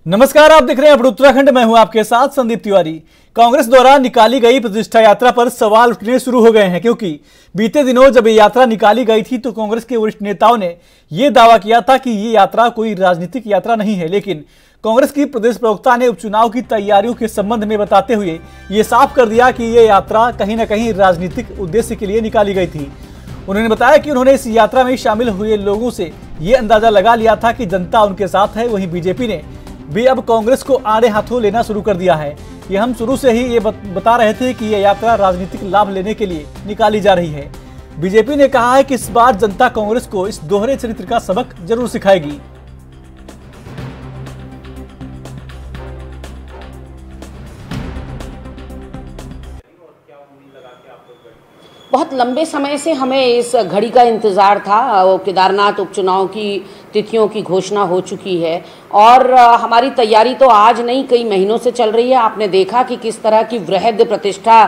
नमस्कार, आप देख रहे हैं उत्तराखंड। मैं हूं आपके साथ संदीप तिवारी। कांग्रेस द्वारा निकाली गई प्रतिष्ठा यात्रा पर सवाल उठने शुरू हो गए हैं, क्योंकि बीते दिनों जब ये यात्रा निकाली गई थी तो कांग्रेस के वरिष्ठ नेताओं ने यह दावा किया था कि ये यात्रा कोई राजनीतिक यात्रा नहीं है। लेकिन कांग्रेस की प्रदेश प्रवक्ता ने उपचुनाव की तैयारियों के संबंध में बताते हुए ये साफ कर दिया कि ये यात्रा कहीं न कहीं राजनीतिक उद्देश्य के लिए निकाली गई थी। उन्होंने बताया कि उन्होंने इस यात्रा में शामिल हुए लोगों से ये अंदाजा लगा लिया था कि जनता उनके साथ है। वहीं बीजेपी ने भी अब कांग्रेस को आड़े हाथों लेना शुरू कर दिया है। ये हम शुरू से ही ये बता रहे थे कि यह यात्रा राजनीतिक लाभ लेने के लिए निकाली जा रही है। बीजेपी ने कहा है कि इस बार जनता कांग्रेस को इस दोहरे चरित्र का सबक जरूर सिखाएगी। बहुत लंबे समय से हमें इस घड़ी का इंतज़ार था। वो केदारनाथ उपचुनाव की तिथियों की घोषणा हो चुकी है और हमारी तैयारी तो आज नहीं कई महीनों से चल रही है। आपने देखा कि किस तरह की वृहद प्रतिष्ठा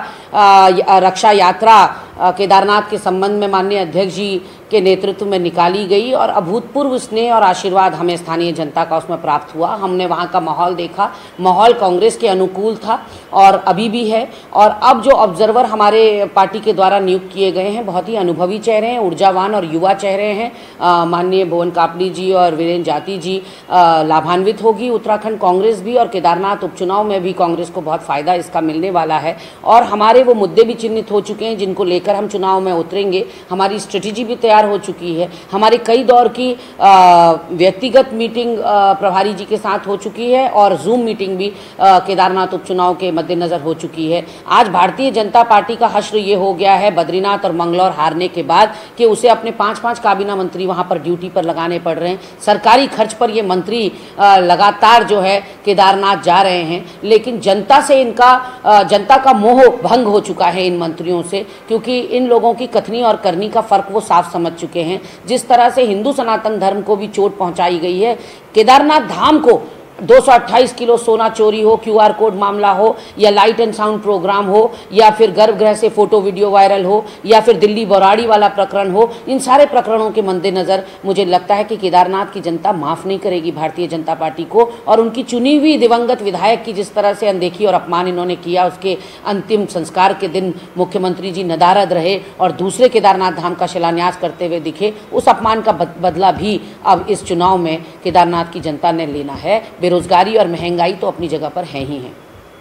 रक्षा यात्रा केदारनाथ के संबंध में माननीय अध्यक्ष जी के नेतृत्व में निकाली गई और अभूतपूर्व स्नेह और आशीर्वाद हमें स्थानीय जनता का उसमें प्राप्त हुआ। हमने वहाँ का माहौल देखा, माहौल कांग्रेस के अनुकूल था और अभी भी है। और अब जो ऑब्जर्वर हमारे पार्टी के द्वारा नियुक्त किए गए हैं, बहुत ही अनुभवी चेहरे हैं, ऊर्जावान और युवा चेहरे हैं। माननीय भुवन कापड़ी जी और वीरेंद्र जाती जी लाभान्वित होगी उत्तराखंड कांग्रेस भी, और केदारनाथ उपचुनाव में भी कांग्रेस को बहुत फ़ायदा इसका मिलने वाला है। और हमारे वो मुद्दे भी चिन्हित हो चुके हैं जिनको लेकर हम चुनाव में उतरेंगे। हमारी स्ट्रेटेजी भी तैयार हो चुकी है। हमारे कई दौर की व्यक्तिगत मीटिंग प्रभारी जी के साथ हो चुकी है और जूम मीटिंग भी केदारनाथ उपचुनाव के मद्देनज़र हो चुकी है। आज भारतीय जनता पार्टी का हश्र ये हो गया है बद्रीनाथ और मंगलौर हारने के बाद कि उसे अपने 5-5 काबीना मंत्री वहाँ पर ड्यूटी पर लगाने पड़ रहे हैं। सरकारी खर्च पर ये मंत्री लगातार जो है केदारनाथ जा रहे हैं, लेकिन जनता से जनता का मोह भंग हो चुका है इन मंत्रियों से, क्योंकि इन लोगों की कथनी और करनी का फ़र्क वो साफ समझ चुके हैं। जिस तरह से हिंदू सनातन धर्म को भी चोट पहुंचाई गई है, केदारनाथ धाम को 228 किलो सोना चोरी हो, QR कोड मामला हो, या लाइट एंड साउंड प्रोग्राम हो, या फिर गर्भगृह से फोटो वीडियो वायरल हो, या फिर दिल्ली बौराड़ी वाला प्रकरण हो, इन सारे प्रकरणों के मद्देनज़र मुझे लगता है कि केदारनाथ की जनता माफ़ नहीं करेगी भारतीय जनता पार्टी को। और उनकी चुनी हुई दिवंगत विधायक की जिस तरह से अनदेखी और अपमान इन्होंने किया, उसके अंतिम संस्कार के दिन मुख्यमंत्री जी नदारद रहे और दूसरे केदारनाथ धाम का शिलान्यास करते हुए दिखे, उस अपमान का बदला भी अब इस चुनाव में केदारनाथ की जनता ने लेना है। बेरोजगारी और महंगाई तो अपनी जगह पर है ही है।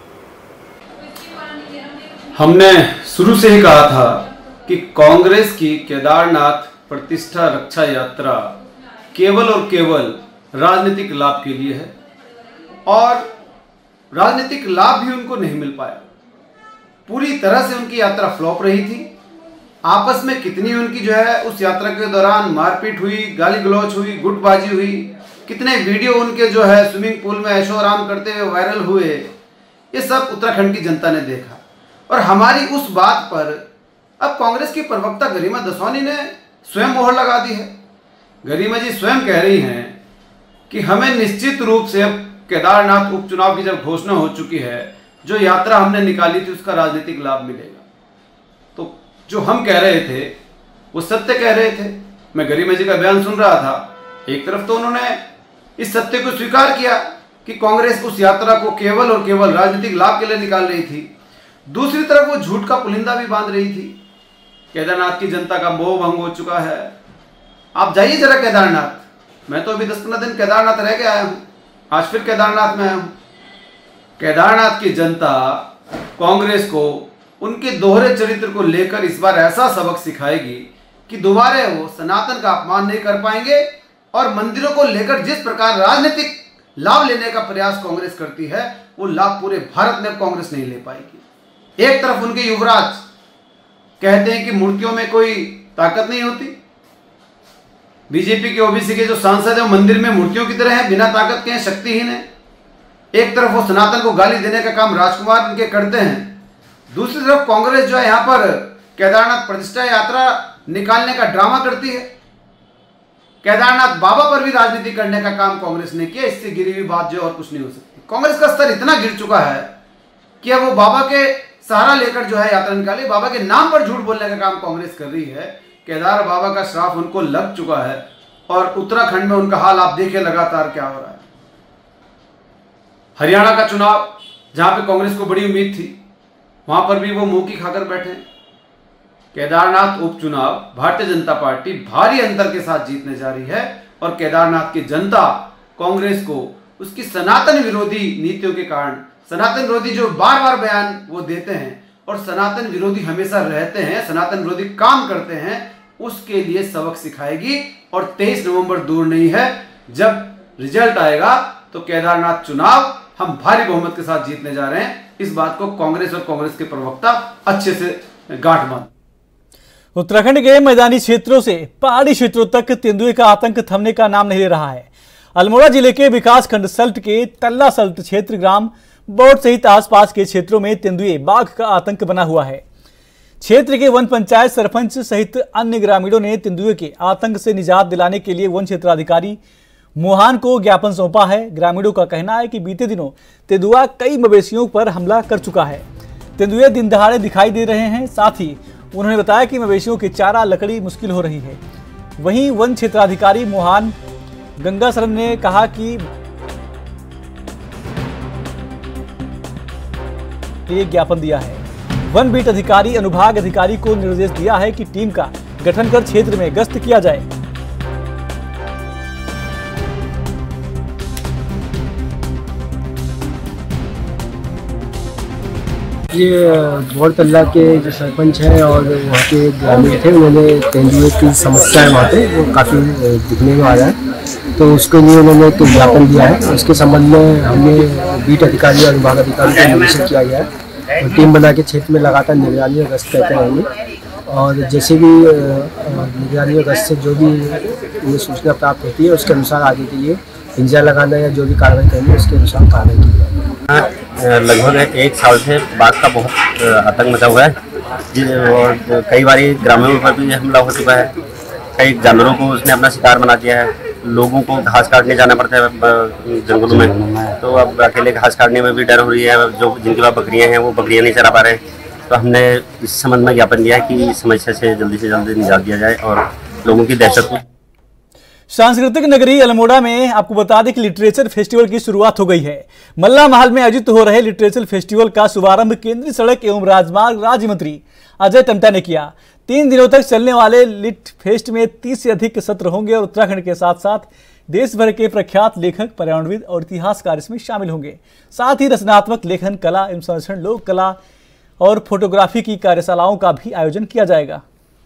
हमने शुरू से ही कहा था कि कांग्रेस की केदारनाथ प्रतिष्ठा रक्षा यात्रा केवल और केवल राजनीतिक लाभ के लिए है और राजनीतिक लाभ भी उनको नहीं मिल पाया। पूरी तरह से उनकी यात्रा फ्लॉप रही थी। आपस में कितनी उनकी जो है उस यात्रा के दौरान मारपीट हुई, गाली गलौच हुई, गुटबाजी हुई, कितने वीडियो उनके जो है स्विमिंग पूल में ऐशो आराम करते हुए वायरल हुए, ये सब उत्तराखंड की जनता ने देखा। और हमारी उस बात पर अब कांग्रेस की प्रवक्ता गरिमा दसौनी ने स्वयं मोहर लगा दी है। गरिमा जी स्वयं कह रही हैं कि हमें निश्चित रूप से अब केदारनाथ उपचुनाव की जब घोषणा हो चुकी है, जो यात्रा हमने निकाली थी उसका राजनीतिक लाभ मिलेगा। तो जो हम कह रहे थे वो सत्य कह रहे थे। मैं गरिमा जी का बयान सुन रहा था, एक तरफ तो उन्होंने इस सत्य को स्वीकार किया कि कांग्रेस उस यात्रा को केवल और केवल राजनीतिक लाभ के लिए निकाल रही थी, दूसरी तरफ वो झूठ का पुलिंदा भी बांध रही थी। केदारनाथ की जनता का मोह भंग हो चुका है। आप जाइए जरा केदारनाथ। मैं तो अभी 10-15 दिन केदारनाथ रह के आया हूं, आज फिर केदारनाथ में आया हूं। केदारनाथ की जनता कांग्रेस को उनके दोहरे चरित्र को लेकर इस बार ऐसा सबक सिखाएगी कि दोबारा वो सनातन का अपमान नहीं कर पाएंगे और मंदिरों को लेकर जिस प्रकार राजनीतिक लाभ लेने का प्रयास कांग्रेस करती है, वो लाभ पूरे भारत में कांग्रेस नहीं ले पाएगी। एक तरफ उनके युवराज कहते हैं कि मूर्तियों में कोई ताकत नहीं होती। बीजेपी के ओबीसी के जो सांसद है मंदिर में मूर्तियों की तरह है, बिना ताकत के हैं, शक्तिहीन है। एक तरफ वो सनातन को गाली देने का काम राजकुमार उनके करते हैं, दूसरी तरफ कांग्रेस जो है यहाँ पर केदारनाथ प्रतिष्ठा यात्रा निकालने का ड्रामा करती है। केदारनाथ बाबा पर भी राजनीति करने का काम कांग्रेस ने किया। इससे गिरी हुई बात जो और कुछ नहीं हो सकती। कांग्रेस का स्तर इतना गिर चुका है कि अब वो बाबा के सहारा लेकर जो है यात्रा निकाली, बाबा के नाम पर झूठ बोलने का काम कांग्रेस कर रही है। केदार बाबा का श्राप उनको लग चुका है और उत्तराखंड में उनका हाल आप देखिए लगातार क्या हो रहा है। हरियाणा का चुनाव जहां पे कांग्रेस को बड़ी उम्मीद थी, वहां पर भी वो मुंह की खाकर बैठे हैं। केदारनाथ उपचुनाव भारतीय जनता पार्टी भारी अंतर के साथ जीतने जा रही है और केदारनाथ की जनता कांग्रेस को उसकी सनातन विरोधी नीतियों के कारण, सनातन विरोधी जो बार बार बयान वो देते हैं और सनातन विरोधी हमेशा रहते हैं, सनातन विरोधी काम करते हैं, उसके लिए सबक सिखाएगी। और 23 नवंबर दूर नहीं है, जब रिजल्ट आएगा तो केदारनाथ चुनाव हम भारी बहुमत के साथ जीतने जा रहे हैं। इस बात को कांग्रेस और कांग्रेस के प्रवक्ता अच्छे से गांठ बांध। उत्तराखंड के मैदानी क्षेत्रों से पहाड़ी क्षेत्रों तक तेंदुए का आतंक थमने का नाम नहीं ले रहा है। अल्मोड़ा जिले के विकासखंड सल्ट के तल्ला सल्ट क्षेत्र ग्राम बोट सहित आसपास के क्षेत्रों में तेंदुए बाघ का आतंक बना हुआ है। क्षेत्र के वन पंचायत सरपंच सहित अन्य ग्रामीणों ने तेंदुए के आतंक से निजात दिलाने के लिए वन क्षेत्राधिकारी मोहान को ज्ञापन सौंपा है। ग्रामीणों का कहना है कि बीते दिनों तेंदुआ कई मवेशियों पर हमला कर चुका है। तेंदुए दिन दहाड़े दिखाई दे रहे हैं। साथ ही उन्होंने बताया कि मवेशियों के चारा लकड़ी मुश्किल हो रही है। वहीं वन क्षेत्राधिकारी मोहान गंगा शरण ने कहा कि ये ज्ञापन दिया है। वन बीट अधिकारी अनुभाग अधिकारी को निर्देश दिया है कि टीम का गठन कर क्षेत्र में गश्त किया जाए। ये बोरतल्ला के जो सरपंच हैं और वहाँ के ग्रामीण थे, उन्होंने तेंदुए की समस्या है वहाँ पे वो काफ़ी दिखने में आ रहा है, तो उसके लिए उन्होंने एक ज्ञापन दिया है। उसके संबंध में हमने बीट अधिकारी और विभाग अधिकारी को निर्देशित किया गया है और टीम बना के क्षेत्र में लगातार निगरानी और गश्त करते रहेंगे और जैसे भी निगरानी और गश्त से जो भी उन्हें सूचना प्राप्त होती है उसके अनुसार आगे के लिए पिंजरा लगाना या जो भी कार्रवाई करनी है उसके अनुसार कार्रवाई की जाएगी। लगभग 1 साल से बाघ का बहुत आतंक मचा हुआ है और कई बार ग्रामीणों पर भी हमला हो चुका है। कई जानवरों को उसने अपना शिकार बना दिया है। लोगों को घास काटने जाना पड़ता है जंगलों में, तो अब अकेले घास काटने में भी डर हो रही है। जो जिनके पास बकरियां हैं वो बकरियां नहीं चरा पा रहे, तो हमने इस संबंध में ज्ञापन दिया है कि समस्या से जल्दी निजात दिया जाए और लोगों की दहशत को। सांस्कृतिक नगरी अल्मोड़ा में आपको बता दें कि लिटरेचर फेस्टिवल की शुरुआत हो गई है। मल्ला महल में आयोजित हो रहे लिटरेचर फेस्टिवल का शुभारंभ केंद्रीय सड़क एवं राजमार्ग राज्य मंत्री अजय टम्टा ने किया। 3 दिनों तक चलने वाले लिट फेस्ट में 30 से अधिक सत्र होंगे और उत्तराखंड के साथ साथ देश भर के प्रख्यात लेखक, पर्यावरणविद और इतिहासकार इसमें शामिल होंगे। साथ ही रचनात्मक लेखन, कला एवं संरक्षण, लोक कला और फोटोग्राफी की कार्यशालाओं का भी आयोजन किया जाएगा।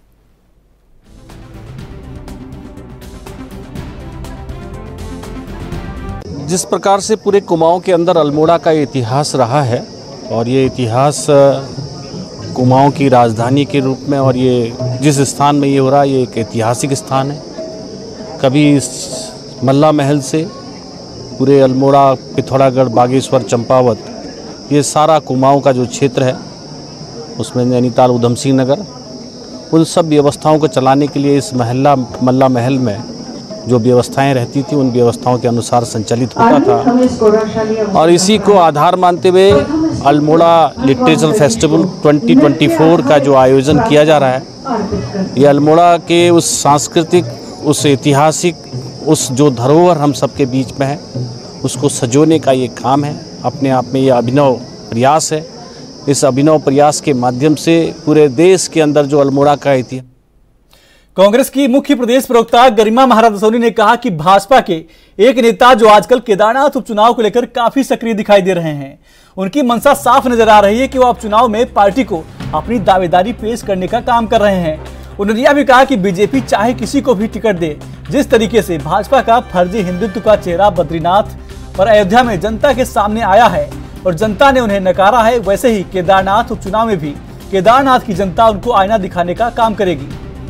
जिस प्रकार से पूरे कुमाऊं के अंदर अल्मोड़ा का इतिहास रहा है और ये इतिहास कुमाऊं की राजधानी के रूप में, और ये जिस स्थान में ये हो रहा है ये एक ऐतिहासिक स्थान है। कभी इस मल्ला महल से पूरे अल्मोड़ा, पिथौरागढ़, बागेश्वर, चंपावत, ये सारा कुमाऊं का जो क्षेत्र है उसमें नैनीताल, उधम सिंह नगर, उन सब व्यवस्थाओं को चलाने के लिए इस मल्ला महल में जो व्यवस्थाएं रहती थी उन व्यवस्थाओं के अनुसार संचालित होता था। और इसी को आधार मानते हुए अल्मोड़ा लिटरेचर फेस्टिवल 2024 का जो आयोजन किया जा रहा है, ये अल्मोड़ा के उस सांस्कृतिक, उस ऐतिहासिक, उस जो धरोहर हम सबके बीच में है उसको सजोने का ये काम है। अपने आप में ये अभिनव प्रयास है। इस अभिनव प्रयास के माध्यम से पूरे देश के अंदर जो अल्मोड़ा का इतिहास। कांग्रेस की मुख्य प्रदेश प्रवक्ता गरिमा महाराज सोनी ने कहा कि भाजपा के एक नेता जो आजकल केदारनाथ उपचुनाव को लेकर काफी सक्रिय दिखाई दे रहे हैं, उनकी मंशा साफ नजर आ रही है कि वो उपचुनाव में पार्टी को अपनी दावेदारी पेश करने का काम कर रहे हैं। उन्होंने यह भी कहा कि बीजेपी चाहे किसी को भी टिकट दे, जिस तरीके से भाजपा का फर्जी हिंदुत्व का चेहरा बद्रीनाथ और अयोध्या में जनता के सामने आया है और जनता ने उन्हें नकारा है, वैसे ही केदारनाथ उपचुनाव में भी केदारनाथ की जनता उनको आईना दिखाने का काम करेगी।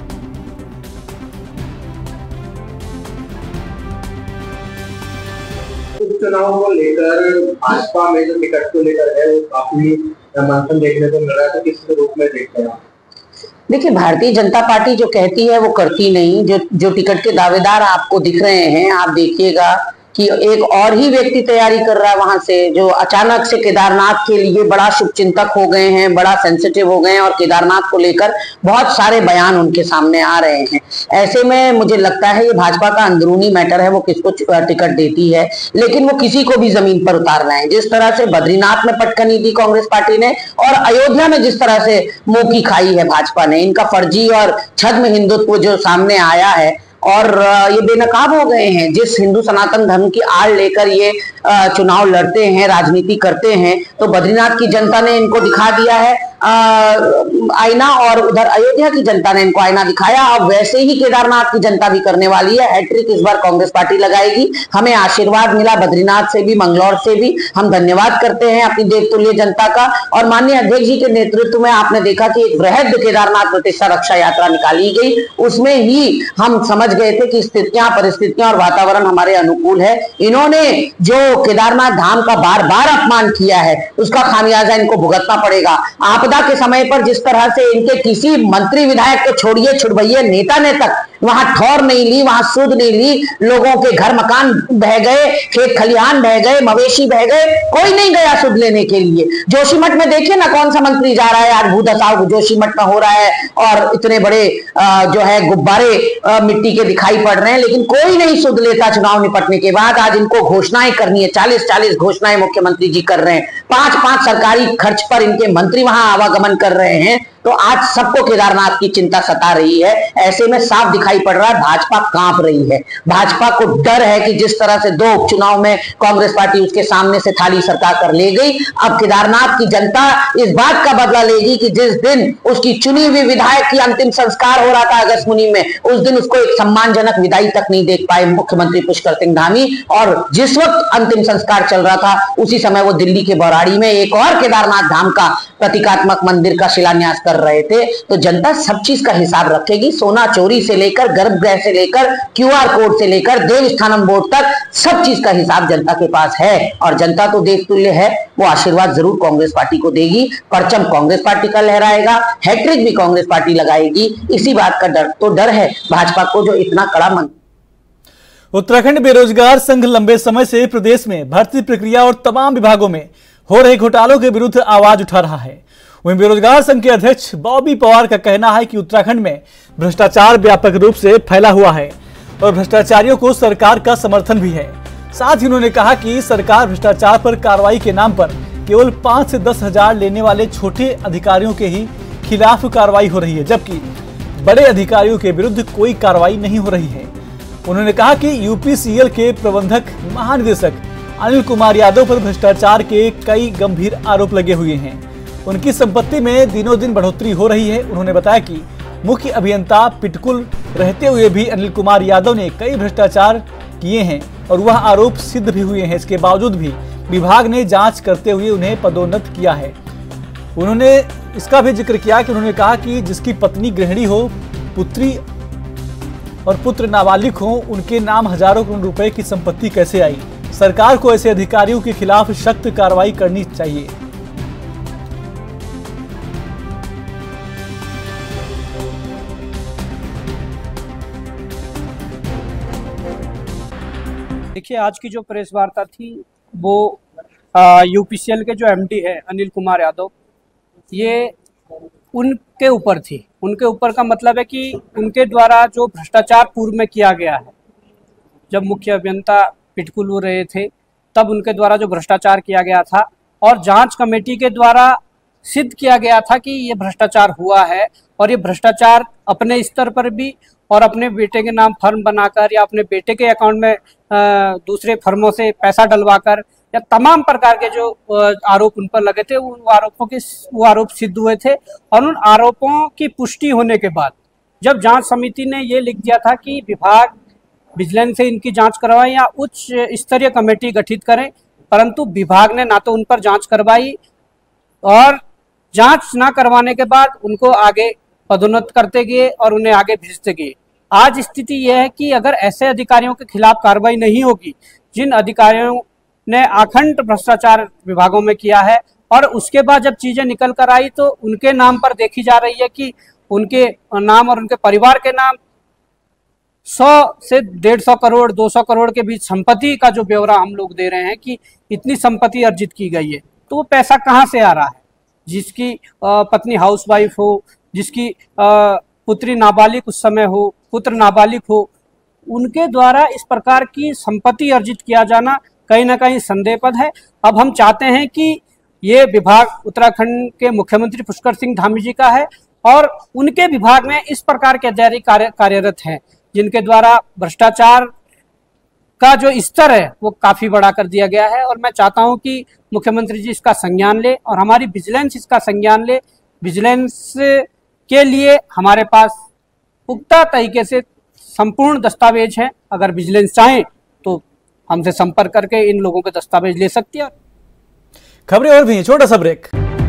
उपचुनाव को लेकर भाजपा में जो टिकट को लेकर है वो काफी मंथन देखने को मिल रहा है, तो किस रूप में देखते हैं? देखिए, भारतीय जनता पार्टी जो कहती है वो करती नहीं। जो टिकट के दावेदार आपको दिख रहे हैं, आप देखिएगा कि एक और ही व्यक्ति तैयारी कर रहा है वहां से, जो अचानक से केदारनाथ के लिए बड़ा शुभचिंतक हो गए हैं, बड़ा सेंसिटिव हो गए हैं और केदारनाथ को लेकर बहुत सारे बयान उनके सामने आ रहे हैं। ऐसे में मुझे लगता है ये भाजपा का अंदरूनी मैटर है, वो किसको टिकट देती है, लेकिन वो किसी को भी जमीन पर उतार रहे हैं। जिस तरह से बद्रीनाथ में पटकनी दी कांग्रेस पार्टी ने और अयोध्या में जिस तरह से मुंह की खाई है भाजपा ने, इनका फर्जी और छद्म हिंदुत्व जो सामने आया है और ये बेनकाब हो गए हैं। जिस हिंदू सनातन धर्म की आड़ लेकर ये चुनाव लड़ते हैं, राजनीति करते हैं, तो बद्रीनाथ की जनता ने इनको दिखा दिया है आईना, और उधर अयोध्या की जनता ने इनको आईना दिखाया। अब वैसे ही केदारनाथ की जनता भी करने वाली है। हैट्रिक इस बार कांग्रेस पार्टी लगाएगी। हमें आशीर्वाद मिला बद्रीनाथ से भी, मंगलौर से भी। हम धन्यवाद करते हैं अपनी देवतुल्य जनता का। और माननीय अध्यक्ष जी के नेतृत्व में आपने देखा कि एक बृहद केदारनाथ प्रतिष्ठा रक्षा यात्रा निकाली गई। उसमें ही हम समझ गए थे कि स्थितियां, परिस्थितियां और वातावरण हमारे अनुकूल है। इन्होंने जो केदारनाथ धाम का बार बार अपमान किया है, उसका खामियाजा इनको भुगतना पड़ेगा। आपदा के समय पर जिस तरह से इनके किसी मंत्री विधायक को छोड़िए, छुड़वैये नेता ने तक वहां ठौर नहीं ली, वहां सूद नहीं ली, लोगों के घर मकान बह गए, खेत खलिहान बह गए, मवेशी बह गए, कोई नहीं गया सूद लेने के लिए। जोशीमठ में देखिए ना कौन सा मंत्री जा रहा है, आज भूदसाव जोशीमठ में हो रहा है और इतने बड़े जो है गुब्बारे मिट्टी के दिखाई पड़ रहे हैं, लेकिन कोई नहीं सूद लेता चुनाव निपटने के बाद। आज इनको घोषणाएं करनी है, 40-40 घोषणाएं मुख्यमंत्री जी कर रहे हैं, 5-5 सरकारी खर्च पर इनके मंत्री वहां आवागमन कर रहे हैं। तो आज सबको केदारनाथ की चिंता सता रही है। ऐसे में साफ दिखाई पड़ रहा है भाजपा कांप रही है। भाजपा को डर है कि जिस तरह से 2 उपचुनाव में कांग्रेस पार्टी उसके सामने से थाली सरका कर ले गई, अब केदारनाथ की जनता इस बात का बदला लेगी कि जिस दिन उसकी चुनी हुई विधायक की अंतिम संस्कार हो रहा था अगस्त मुनि में, उस दिन उसको एक सम्मानजनक विदाई तक नहीं देख पाए मुख्यमंत्री पुष्कर सिंह धामी। और जिस वक्त अंतिम संस्कार चल रहा था उसी समय वो दिल्ली के बौराड़ी में एक और केदारनाथ धाम का प्रतीकात्मक मंदिर का शिलान्यास कर रहे थे। तो जनता सब चीज का हिसाब रखेगी, सोना चोरी से लेकर, गर्भगृह से लेकर, क्यूआर कोड से लेकर, देवस्थानम बोर्ड तक सब चीज का हिसाब जनता के पास है। और जनता तो देवतुल्य है, वो आशीर्वाद जरूर कांग्रेस पार्टी को देगी। परचम कांग्रेस पार्टी का लहराएगा, हैट्रिक भी कांग्रेस पार्टी लगाएगी। इसी बात का डर है भाजपा को, जो इतना कड़ा मन। उत्तराखंड बेरोजगार संघ लंबे समय से प्रदेश में भर्ती प्रक्रिया और तमाम विभागों में हो रहे घोटालों के विरुद्ध आवाज उठा रहा है। वहीं बेरोजगार संघ के अध्यक्ष बॉबी पवार का कहना है कि उत्तराखंड में भ्रष्टाचार व्यापक रूप से फैला हुआ है और भ्रष्टाचारियों को सरकार का समर्थन भी है। साथ ही उन्होंने कहा कि सरकार भ्रष्टाचार पर कार्रवाई के नाम पर केवल 5 से 10 हजार लेने वाले छोटे अधिकारियों के ही खिलाफ कार्रवाई हो रही है, जबकि बड़े अधिकारियों के विरुद्ध कोई कार्रवाई नहीं हो रही है। उन्होंने कहा कि यूपीसीएल के प्रबंधक महानिदेशक अनिल कुमार यादव पर भ्रष्टाचार के कई गंभीर आरोप लगे हुए हैं। उनकी संपत्ति में दिनों दिन बढ़ोतरी हो रही है। उन्होंने बताया कि मुख्य अभियंता पिटकुल रहते हुए भी अनिल कुमार यादव ने कई भ्रष्टाचार किए हैं और वह आरोप सिद्ध भी हुए हैं। इसके बावजूद भी विभाग ने जांच करते हुए उन्हें पदोन्नत किया है। उन्होंने इसका भी जिक्र किया कि उन्होंने कहा कि जिसकी पत्नी गृहिणी हो, पुत्री और पुत्र नाबालिग हो, उनके नाम हजारों करोड़ रुपए की संपत्ति कैसे आई। सरकार को ऐसे अधिकारियों के खिलाफ सख्त कार्रवाई करनी चाहिए। देखिए, आज की जो प्रेस वार्ता थी वो यूपीसीएल के जो एमडी है अनिल कुमार यादव, ये उनके ऊपर थी। उनके ऊपर का मतलब है कि उनके द्वारा जो भ्रष्टाचार पूर्व में किया गया है, जब मुख्य अभियंता पिटकुल हो रहे थे तब उनके द्वारा जो भ्रष्टाचार किया गया था और जांच कमेटी के द्वारा सिद्ध किया गया था कि ये भ्रष्टाचार हुआ है। और ये भ्रष्टाचार अपने स्तर पर भी और अपने बेटे के नाम फर्म बनाकर या अपने बेटे के अकाउंट में दूसरे फर्मों से पैसा डलवाकर या तमाम प्रकार के जो आरोप उन पर लगे थे, वो आरोप सिद्ध हुए थे। और उन आरोपों की पुष्टि होने के बाद जब जांच समिति ने ये लिख दिया था कि विभाग विजिलेंस से इनकी जांच करवाएं या उच्च स्तरीय कमेटी गठित करें, परंतु विभाग ने ना तो उन पर जांच करवाई और जांच ना करवाने के बाद उनको आगे पदोन्नत करते गए और उन्हें आगे भेजते गए। आज स्थिति यह है कि अगर ऐसे अधिकारियों के खिलाफ कार्रवाई नहीं होगी जिन अधिकारियों ने अखंड भ्रष्टाचार विभागों में किया है, और उसके बाद जब चीजें निकल कर आई तो उनके नाम पर देखी जा रही है कि उनके नाम और उनके परिवार के नाम 100 से 150 करोड़ 200 करोड़ के बीच संपत्ति का जो ब्यौरा हम लोग दे रहे हैं कि इतनी संपत्ति अर्जित की गई है, तो वो पैसा कहाँ से आ रहा है? जिसकी पत्नी हाउसवाइफ हो, जिसकी पुत्री नाबालिग उस समय हो, पुत्र नाबालिग हो, उनके द्वारा इस प्रकार की संपत्ति अर्जित किया जाना कहीं ना कहीं संदेहपद है। अब हम चाहते हैं कि ये विभाग उत्तराखंड के मुख्यमंत्री पुष्कर सिंह धामी जी का है और उनके विभाग में इस प्रकार के अधिकारी कार्यरत हैं जिनके द्वारा भ्रष्टाचार का जो स्तर है वो काफी बड़ा कर दिया गया है। और मैं चाहता हूं कि मुख्यमंत्री जी इसका संज्ञान ले और हमारी विजिलेंस इसका संज्ञान ले। विजिलेंस के लिए हमारे पास पुख्ता तरीके से संपूर्ण दस्तावेज हैं। अगर विजिलेंस चाहे तो हमसे संपर्क करके इन लोगों के दस्तावेज ले सकती है। खबरें और भी, छोटा सा ब्रेक।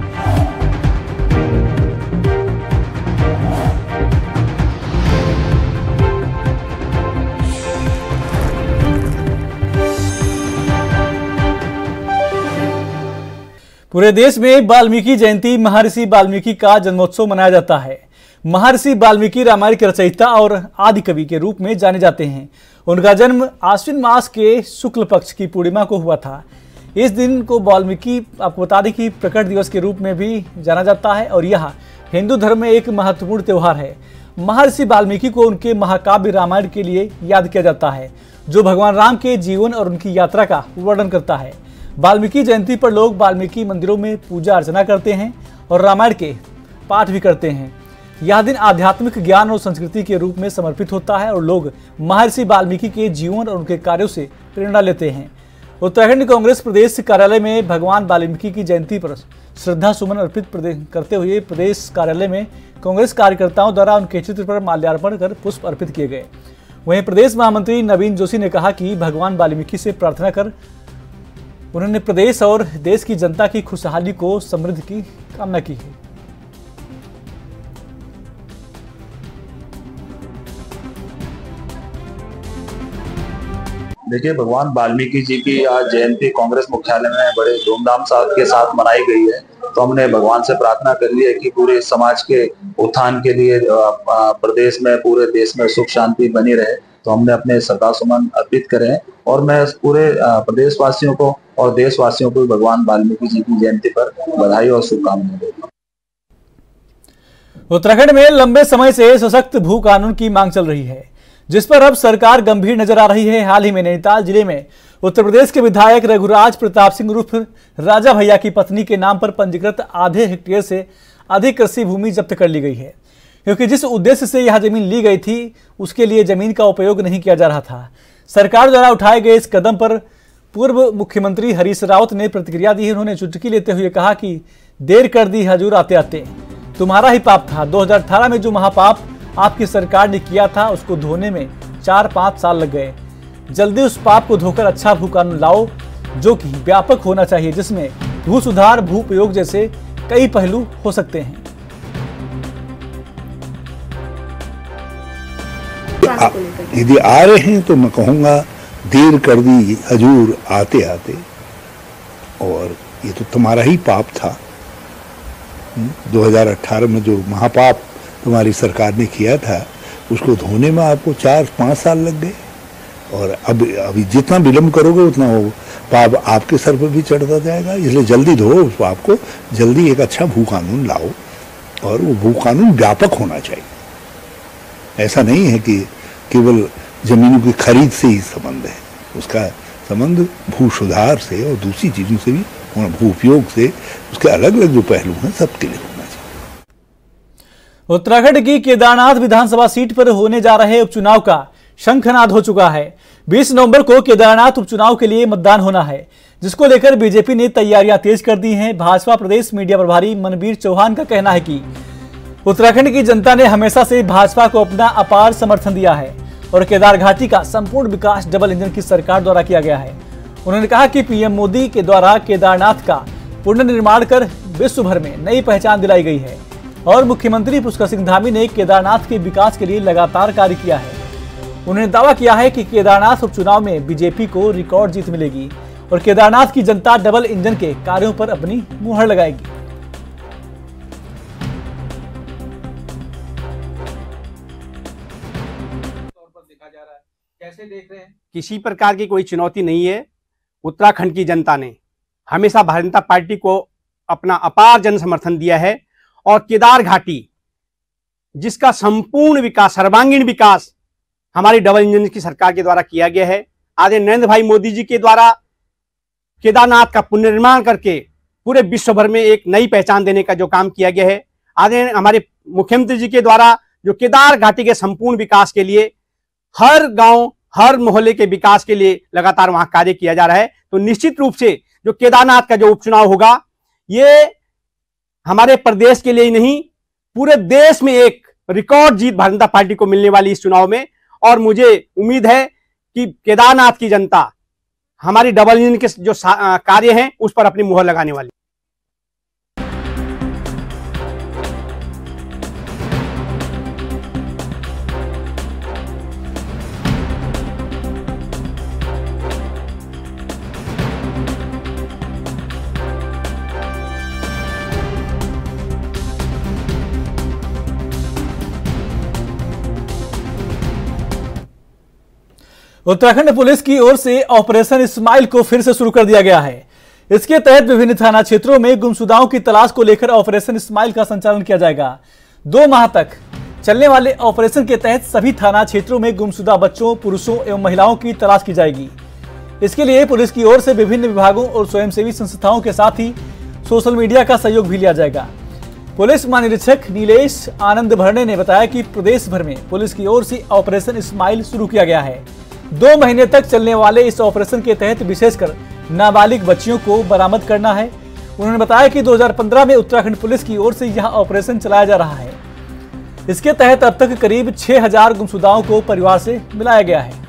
पूरे देश में वाल्मीकि जयंती महर्षि वाल्मीकि का जन्मोत्सव मनाया जाता है। महर्षि वाल्मीकि रामायण के रचयिता और आदि कवि के रूप में जाने जाते हैं। उनका जन्म आश्विन मास के शुक्ल पक्ष की पूर्णिमा को हुआ था। इस दिन को वाल्मीकि, आपको बता दें कि प्रकट दिवस के रूप में भी जाना जाता है और यह हिंदू धर्म में एक महत्वपूर्ण त्यौहार है। महर्षि वाल्मीकि को उनके महाकाव्य रामायण के लिए याद किया जाता है, जो भगवान राम के जीवन और उनकी यात्रा का वर्णन करता है। वाल्मीकि जयंती पर लोग वाल्मीकि मंदिरों में पूजा अर्चना करते हैं और रामायण के पाठ भी करते हैं। यह दिन आध्यात्मिक ज्ञान और संस्कृति के रूप में समर्पित होता है और लोग महर्षि वाल्मीकि के जीवन और उनके कार्यों से प्रेरणा लेते हैं। उत्तराखंड कांग्रेस प्रदेश कार्यालय में भगवान वाल्मीकि की जयंती पर श्रद्धा सुमन अर्पित करते हुए प्रदेश कार्यालय में कांग्रेस कार्यकर्ताओं द्वारा उनके चित्र पर माल्यार्पण कर पुष्प अर्पित किए गए। वहीं प्रदेश महामंत्री नवीन जोशी ने कहा कि भगवान वाल्मीकि से प्रार्थना कर उन्होंने प्रदेश और देश की जनता की खुशहाली को समृद्ध की कामना की है। देखिए, भगवान वाल्मीकि जी की आज जयंती कांग्रेस मुख्यालय में बड़े धूमधाम के साथ मनाई गई है। तो हमने भगवान से प्रार्थना कर ली है कि पूरे समाज के उत्थान के लिए प्रदेश में, पूरे देश में सुख शांति बनी रहे। तो हमने अपने श्रद्धा सुमन अर्पित करे हैं और मैं पूरे प्रदेशवासियों को और देशवासियों को भगवान वाल्मीकि जी की जयंती पर बधाई और शुभकामनाएं देता हूं। उत्तराखंड में लंबे समय से सशक्त भू कानून की मांग चल रही है, जिस पर अब सरकार गंभीर नजर आ रही है। हाल ही में नैनीताल जिले में उत्तर प्रदेश के विधायक रघुराज प्रताप सिंह उर्फ राजा भैया की पत्नी के नाम पर पंजीकृत आधे हेक्टेयर से अधिक कृषि भूमि जब्त कर ली गई है, क्योंकि जिस उद्देश्य से यह जमीन ली गई थी उसके लिए जमीन का उपयोग नहीं किया जा रहा था। सरकार द्वारा उठाए गए इस कदम पर पूर्व मुख्यमंत्री हरीश रावत ने प्रतिक्रिया दी। उन्होंने चुटकी लेते हुए कहा कि देर कर दी हजूर आते आते, तुम्हारा ही पाप था। 2018 में जो महापाप आपकी सरकार ने किया था उसको धोने में 4-5 साल लग गए। जल्दी उस पाप को धोकर अच्छा भू कानून लाओ जो कि व्यापक होना चाहिए, जिसमें भू सुधार, भू उपयोग जैसे कई पहलू हो सकते हैं। यदि आ रहे हैं तो मैं कहूँगा देर कर दी हजूर आते आते, और ये तो तुम्हारा ही पाप था। 2018 में जो महापाप तुम्हारी सरकार ने किया था उसको धोने में आपको 4-5 साल लग गए, और अभी जितना विलम्ब करोगे उतना वो पाप आपके सर पर भी चढ़ता जाएगा। इसलिए जल्दी धो उस पाप को, जल्दी एक अच्छा भू कानून लाओ, और वो भू कानून व्यापक होना चाहिए। ऐसा नहीं है कि केवल जमीनों की खरीद से ही संबंध है, उसका संबंध भू सुधार से और दूसरी चीजों से भी, भू उपयोग से, उसके अलग अलग जो पहलू हैं सबके लिए होना चाहिए। उत्तराखंड की केदारनाथ विधानसभा सीट पर होने जा रहे उपचुनाव का शंखनाद हो चुका है। 20 नवंबर को केदारनाथ उपचुनाव के लिए मतदान होना है, जिसको लेकर बीजेपी ने तैयारियां तेज कर दी हैं। भाजपा प्रदेश मीडिया प्रभारी मनवीर चौहान का कहना है कि उत्तराखंड की जनता ने हमेशा से भाजपा को अपना अपार समर्थन दिया है और केदार घाटी का संपूर्ण विकास डबल इंजन की सरकार द्वारा किया गया है। उन्होंने कहा कि पीएम मोदी के द्वारा केदारनाथ का पुनर्निर्माण कर विश्व भर में नई पहचान दिलाई गई है और मुख्यमंत्री पुष्कर सिंह धामी ने केदारनाथ के विकास के लिए लगातार कार्य किया है। उन्होंने दावा किया है कि केदारनाथ उपचुनाव में बीजेपी को रिकॉर्ड जीत मिलेगी और केदारनाथ की जनता डबल इंजन के कार्यों पर अपनी मुहर लगाएगी। देख रहे हैं? किसी प्रकार की कोई चुनौती नहीं है। उत्तराखंड की जनता ने हमेशा भारतीय जनता पार्टी को अपना अपार जन समर्थन दिया है और केदार घाटी जिसका संपूर्ण विकास, सर्वांगीण विकास हमारी डबल इंजन की सरकार के द्वारा किया गया है। आदरणीय नरेंद्र भाई मोदी जी के द्वारा केदारनाथ का पुनर्निर्माण करके पूरे विश्व भर में एक नई पहचान देने का जो काम किया गया है, आदरणीय हमारे मुख्यमंत्री जी के द्वारा जो केदार घाटी के संपूर्ण विकास के लिए, हर गांव हर मोहल्ले के विकास के लिए लगातार वहां कार्य किया जा रहा है। तो निश्चित रूप से जो केदारनाथ का जो उपचुनाव होगा, ये हमारे प्रदेश के लिए ही नहीं, पूरे देश में एक रिकॉर्ड जीत भारतीय जनता पार्टी को मिलने वाली इस चुनाव में। और मुझे उम्मीद है कि केदारनाथ की जनता हमारी डबल इंजन के जो कार्य हैं उस पर अपनी मुहर लगाने वाली। उत्तराखंड पुलिस की ओर से ऑपरेशन स्माइल को फिर से शुरू कर दिया गया है। इसके तहत विभिन्न थाना क्षेत्रों में गुमशुदाओं की तलाश को लेकर ऑपरेशन स्माइल का संचालन किया जाएगा। 2 माह तक चलने वाले ऑपरेशन के तहत सभी थाना क्षेत्रों में गुमशुदा बच्चों, पुरुषों एवं महिलाओं की तलाश की जाएगी। इसके लिए पुलिस की ओर से विभिन्न विभागों और स्वयंसेवी संस्थाओं के साथ ही सोशल मीडिया का सहयोग भी लिया जाएगा। पुलिस महानिरीक्षक नीलेश आनंद भरणे ने बताया कि प्रदेश भर में पुलिस की ओर से ऑपरेशन स्माइल शुरू किया गया है। 2 महीने तक चलने वाले इस ऑपरेशन के तहत विशेषकर नाबालिग बच्चियों को बरामद करना है। उन्होंने बताया कि 2015 में उत्तराखंड पुलिस की ओर से यह ऑपरेशन चलाया जा रहा है। इसके तहत अब तक करीब 6000 गुमशुदाओं को परिवार से मिलाया गया है।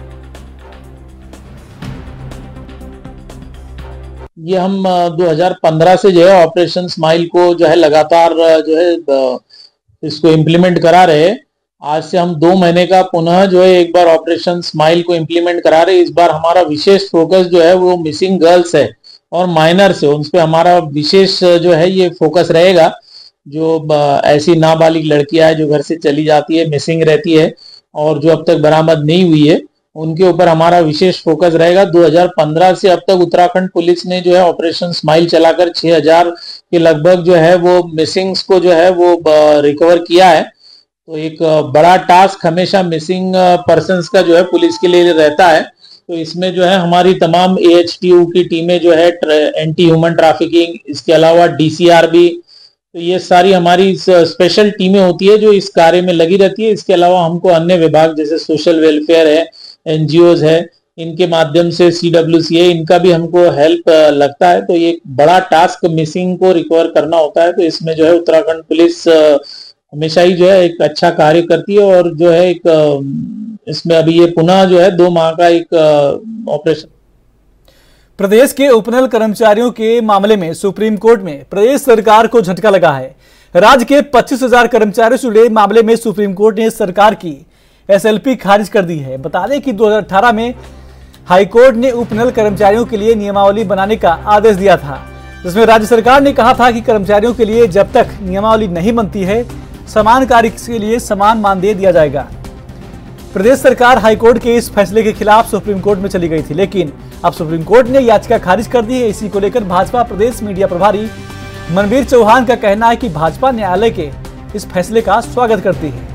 ये हम 2015 से जो है ऑपरेशन स्माइल को जो है लगातार जो है इसको इम्प्लीमेंट करा रहे हैं। आज से हम 2 महीने का पुनः जो है एक बार ऑपरेशन स्माइल को इम्प्लीमेंट करा रहे हैं। इस बार हमारा विशेष फोकस जो है वो मिसिंग गर्ल्स है और माइनर्स है, उन पे हमारा विशेष जो है ये फोकस रहेगा। जो ऐसी नाबालिग लड़कियां जो घर से चली जाती है, मिसिंग रहती है और जो अब तक बरामद नहीं हुई है, उनके ऊपर हमारा विशेष फोकस रहेगा। 2015 से अब तक उत्तराखंड पुलिस ने जो है ऑपरेशन स्माइल चलाकर 6000 के लगभग जो है वो मिसिंग्स को जो है वो रिकवर किया है। तो एक बड़ा टास्क हमेशा मिसिंग पर्संस का जो है पुलिस के लिए रहता है। तो इसमें जो है हमारी तमाम AHTU की टीमें जो है एंटी ह्यूमन ट्रैफिकिंग, इसके अलावा DCRB, तो ये सारी हमारी स्पेशल टीमें होती है जो इस कार्य में लगी रहती है। इसके अलावा हमको अन्य विभाग जैसे सोशल वेलफेयर है, NGOs है, इनके माध्यम से CWCA, इनका भी हमको हेल्प लगता है। तो ये एक बड़ा टास्क मिसिंग को रिकवर करना होता है। तो इसमें जो है उत्तराखंड पुलिस हमेशा ही जो है एक अच्छा कार्य करती है और जो है एक इसमें अभी ये पुनः जो है 2 माह का एक ऑपरेशन। प्रदेश के उपनल कर्मचारियों के मामले में सुप्रीम कोर्ट में प्रदेश सरकार को झटका लगा है। राज्य के 25,000 कर्मचारियों से जुड़े मामले में सुप्रीम कोर्ट ने सरकार की SLP खारिज कर दी है। बता दें कि 2018 में हाईकोर्ट ने उपनल कर्मचारियों के लिए नियमावली बनाने का आदेश दिया था, जिसमें राज्य सरकार ने कहा था कि कर्मचारियों के लिए जब तक नियमावली नहीं बनती है, समान कार्य के लिए समान मानदेय दिया जाएगा। प्रदेश सरकार हाईकोर्ट के इस फैसले के खिलाफ सुप्रीम कोर्ट में चली गई थी, लेकिन अब सुप्रीम कोर्ट ने याचिका खारिज कर दी है। इसी को लेकर भाजपा प्रदेश मीडिया प्रभारी मनवीर चौहान का कहना है कि भाजपा न्यायालय के इस फैसले का स्वागत करती है।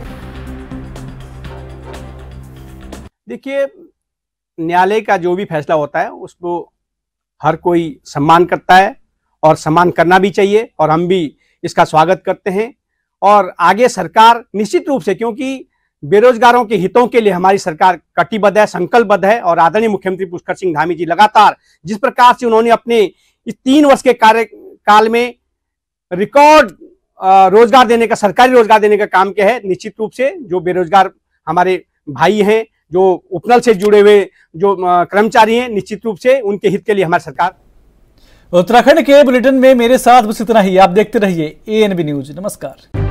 देखिए, न्यायालय का जो भी फैसला होता है उसको हर कोई सम्मान करता है और सम्मान करना भी चाहिए और हम भी इसका स्वागत करते हैं। और आगे सरकार निश्चित रूप से, क्योंकि बेरोजगारों के हितों के लिए हमारी सरकार कटिबद्ध है, संकल्पबद्ध है और आदरणीय मुख्यमंत्री पुष्कर सिंह धामी जी लगातार जिस प्रकार से उन्होंने अपने इस 3 वर्ष के कार्यकाल में रिकॉर्ड रोजगार देने का, सरकारी रोजगार देने का काम किया है, निश्चित रूप से जो बेरोजगार हमारे भाई हैं, जो उपनल से जुड़े हुए जो कर्मचारी हैं, निश्चित रूप से उनके हित के लिए हमारी सरकार। उत्तराखंड के बुलेटिन में मेरे साथ बस इतना ही। आप देखते रहिए ANB न्यूज। नमस्कार।